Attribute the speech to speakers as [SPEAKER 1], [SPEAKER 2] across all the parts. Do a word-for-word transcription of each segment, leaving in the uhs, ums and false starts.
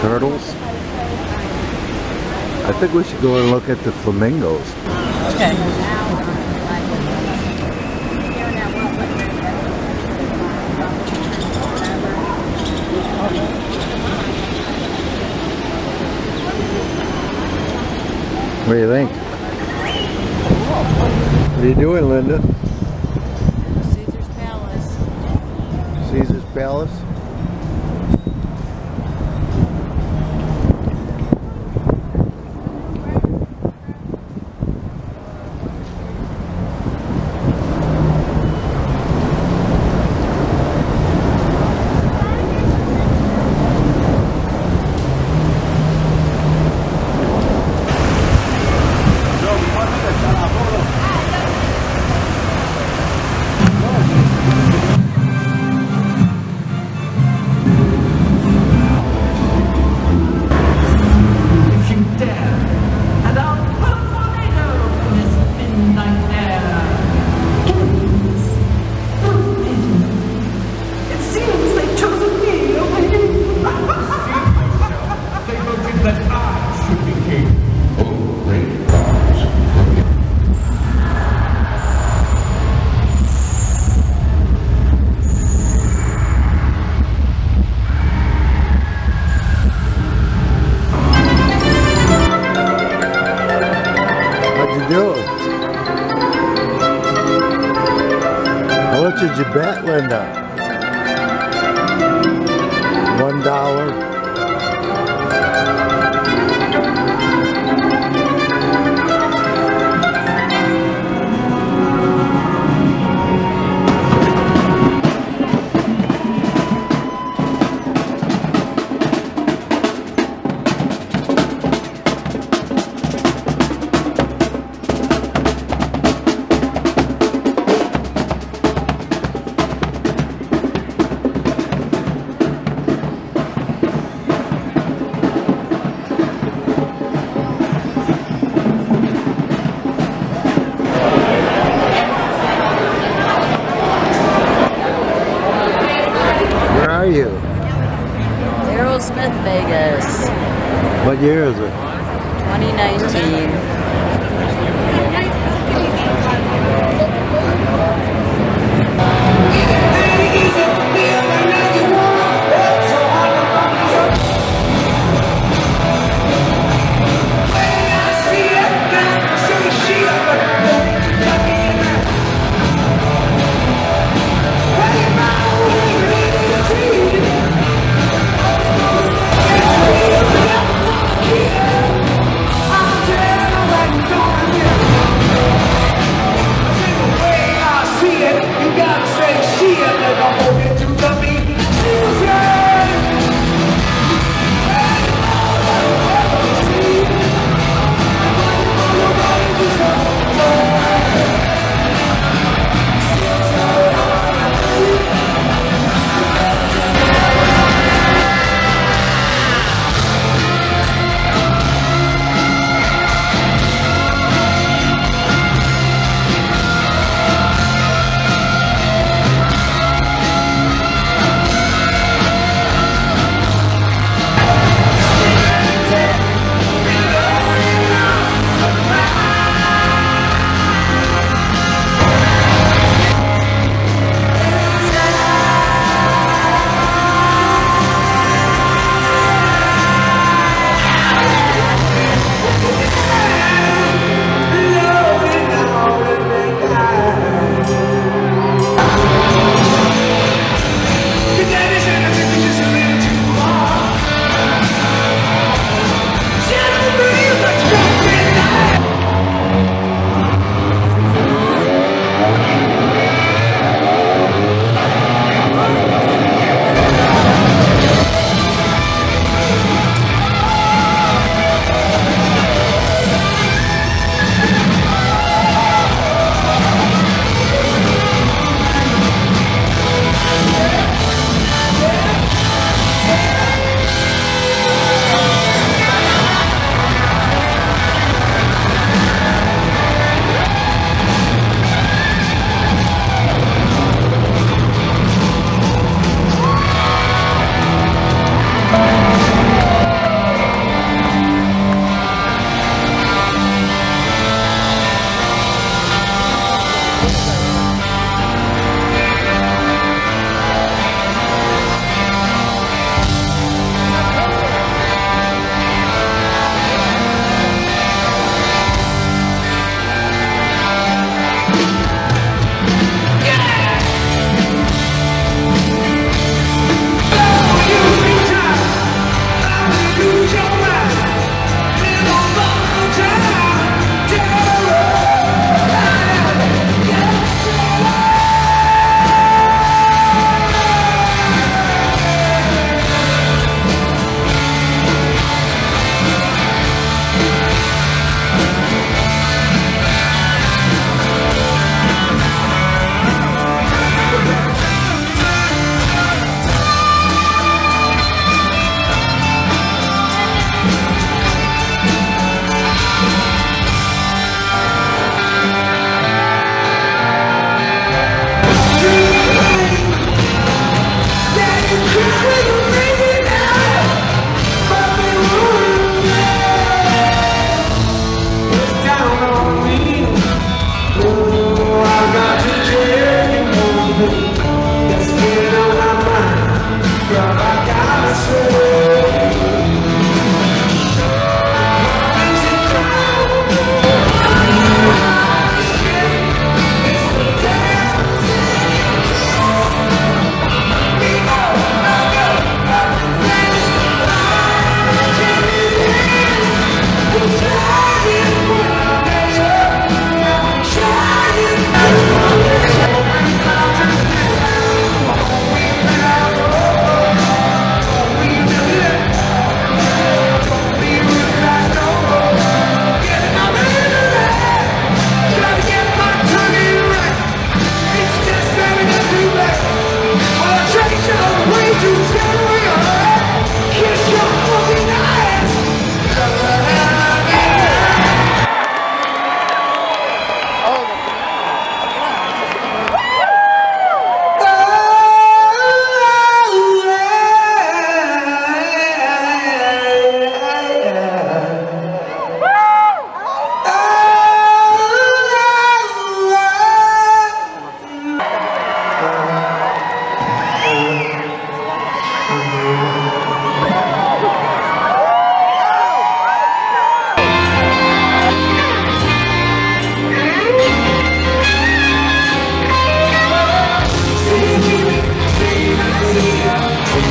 [SPEAKER 1] turtles. I think we should go and look at the flamingos.
[SPEAKER 2] Okay.
[SPEAKER 1] What do you think? What are you doing, Linda?
[SPEAKER 2] Caesar's Palace.
[SPEAKER 1] Caesar's Palace? How much did you bet, Linda? One dollar. Where are you?
[SPEAKER 2] Aerosmith Vegas.
[SPEAKER 1] What year is it?
[SPEAKER 2] twenty nineteen.
[SPEAKER 3] You gotta say shit, nigga, hold it to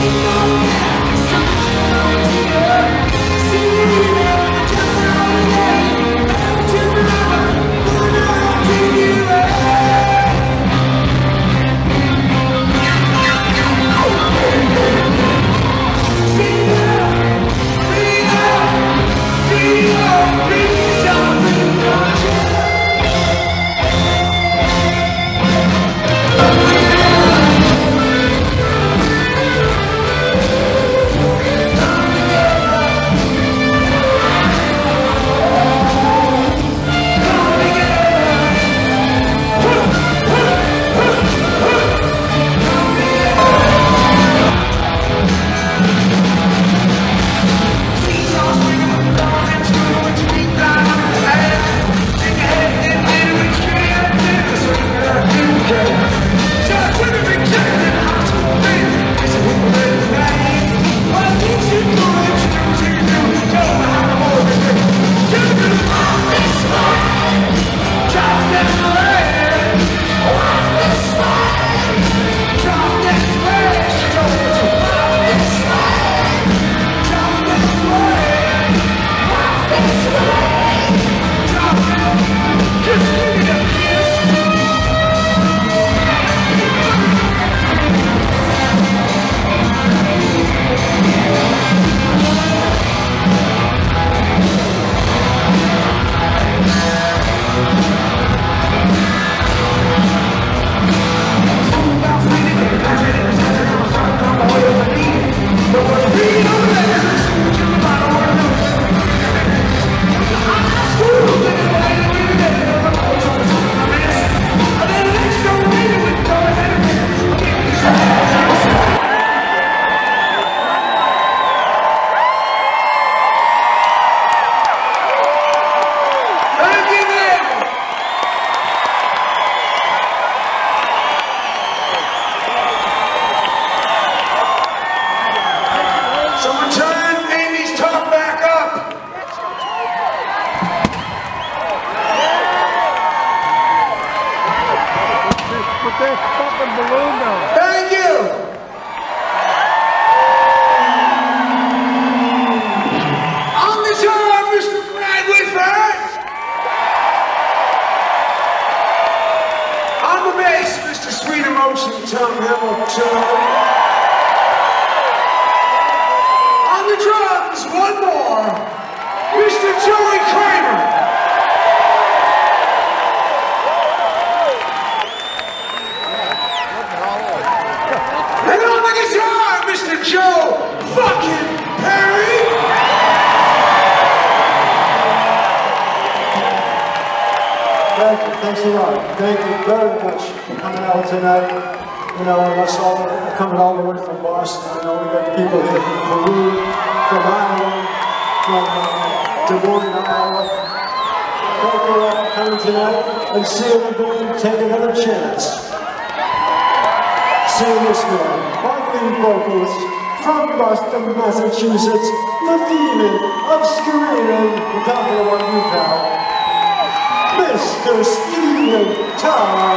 [SPEAKER 3] Tom Hamilton. On the drums, one more, Mister Joey Kramer. And on the guitar, Mister Joe fucking Perry.
[SPEAKER 4] Thank you, thanks a lot. Thank you very much for coming out tonight. You know, us all coming all the way from Boston. I know we got people here from Peru, from Iowa, from uh, Des Moines, Iowa. Thank you all for coming tonight and see everybody take another chance. Seeing this man, our lead vocalist from Boston, Massachusetts, the demon of screaming. We're talking about you, pal. Mister Steven Tyler.